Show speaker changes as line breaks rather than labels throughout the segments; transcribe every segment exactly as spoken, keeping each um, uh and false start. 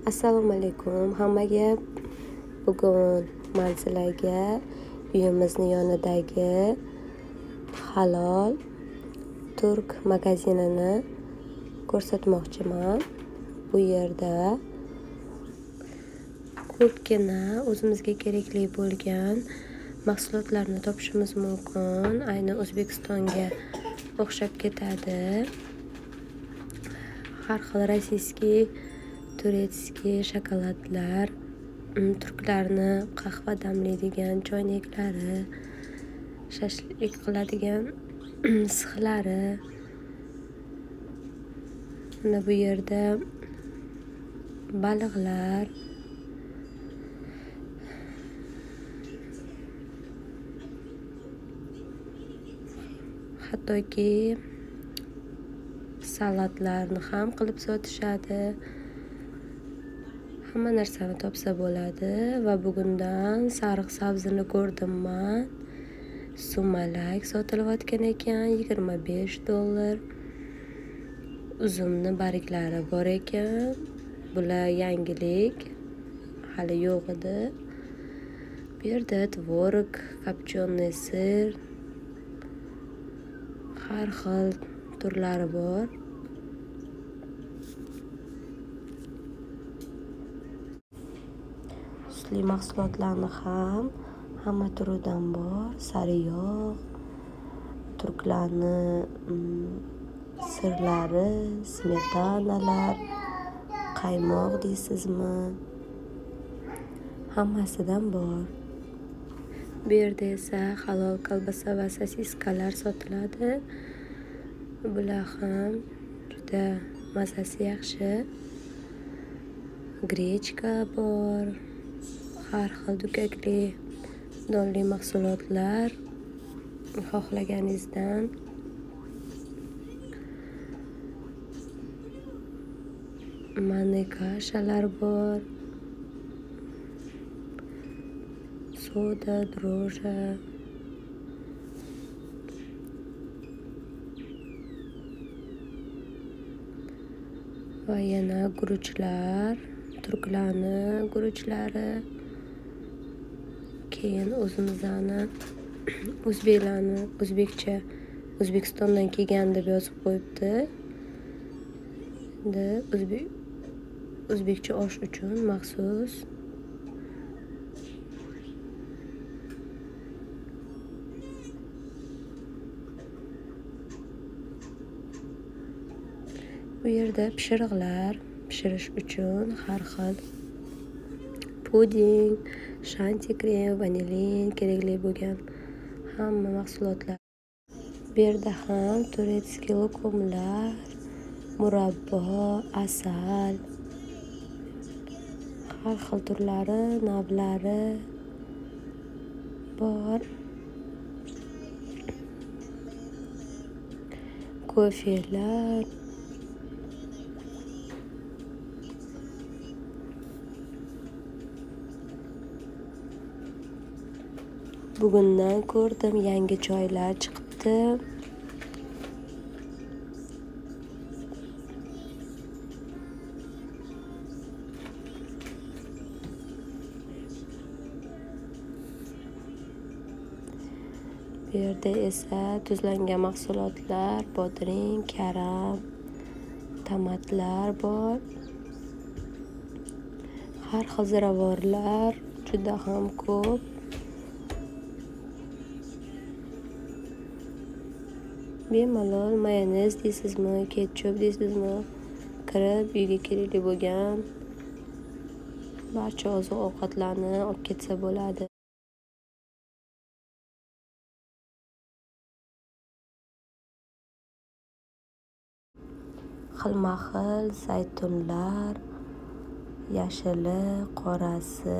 Assalomu alaykum hammaga. Bugun men sizlarga uyimizni yonidagi halol turk magazinini ko'rsatmoqchiman. Bu yerda ko'pgina o'zimizga kerakli bo'lgan mahsulotlarni topishimiz mumkin. Ayni O'zbekistonga o'xshab ketadi. Har xil rossiyskiy, turetskiy shokoladlar, turklarni qahva damlaydigan choynaklari, shashlik qiladigan sixlari. Mana bu yerda baliqlar, hattoki salatlarni ham qilib sotishadi. Hamma narsani topsa bo'ladi va bugundan sariq sabzini ko'rdim men. Sumalak sotilayotgan ekan, yigirma besh dollar. Uzumni barglari bor ekan. Bular yangilik, hali yo'q edi. Bu yerda tvorog, kopchonniy sir, har xil turlari bor. Sutli mahsulotlarni ham hamma turidan bor. Sariyog', turklarni sirlari, smetanalar, qaymoq deysizmi? Hammasidan bor. Bu yerda esa halol kolbasa va sosiskalar sotiladi. Bular ham juda mazasi yaxshi. Grechka bor. Har xil dukkakli donli mahsulotlar xohlaganingizdan. Mana kashalar bor. Soda, droja. Va yana guruchlar, turklarni guruchlari. Keyin o'zimizni o'zbeklarni o'zbekcha O'zbekistondan kelgan deb yozib qo'yibdi. Endi o'zbek o'zbekcha osh uchun maxsus. Bu yerda pishiriqlar pishirish uchun har xil puding, shanti krem, vanilin kerakli bo'lgan hamma mahsulotlar. Bu yerda ham turetskiy lokumlar, murabbo, asal, har xil turlari, navlari bor. Kofelar, bugundan ko'rdim, yangi choylar chiqibdi. Bu yerda esa tuzlangan mahsulotlar, bodring, karam, tomatlar bor. Har xil ziravorlar juda ham ko'p. Bemalol mayonez deysizmi, ketchup deysizmi, kirib uyga kerakli bo'lgan barcha oziq-ovqatlarni olib ketsa bo'ladi. Xilma-xil zaytunlar, yashili, qorasi,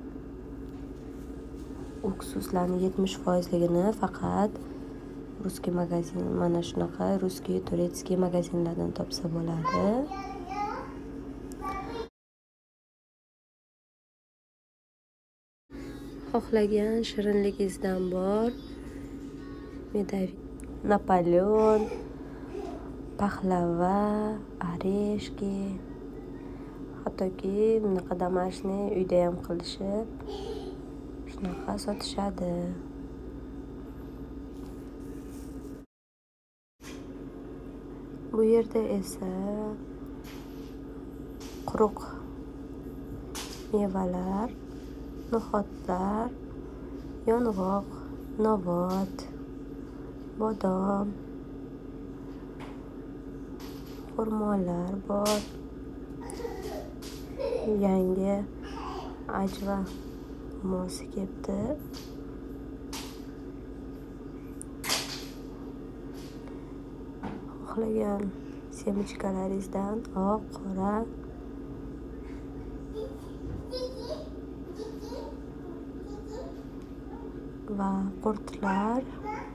uksuslarning yetmish foizligini faqat ruskiy magazin, mana shunaqa ruskiy, turetskiy magazinlardan topsa bo'ladi. Xohlagan shirinligingizdan bor. Medaviy, Napoleon, paxlava, oreshki, hattoki bunaqa домашний uyda ham qilishib shunaqa sotishadi. Bu yerda esa quruq mevalar, no'xatlar, yong'oq, novot, bodom, xurmolar bor. Yangi ajva mosi kelibdi. Xohlagan semichkalaringizdan oq, qora va qurtlar.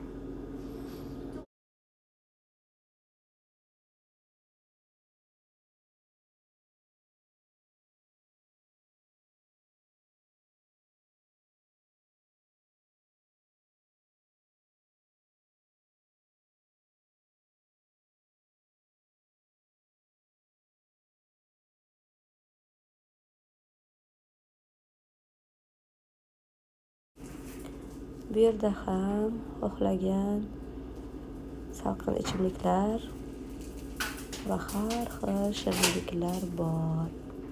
Bu yerda ham xohlagan salqin ichimliklar va har xil shirinliklar bor.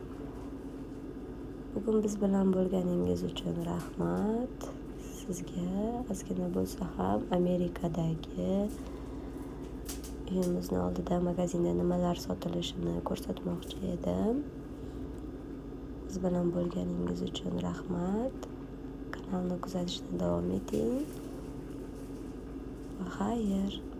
Bugun biz bilan bo'lganingiz uchun rahmat. Sizga ozgina bo'lsa ham Amerikadagi uyimizni oldida magazinda nimalar sotilishini ko'rsatmoqchi edim. Biz bilan bo'lganingiz uchun rahmat. Kanalni kuzatishda davom eting. Va xayr.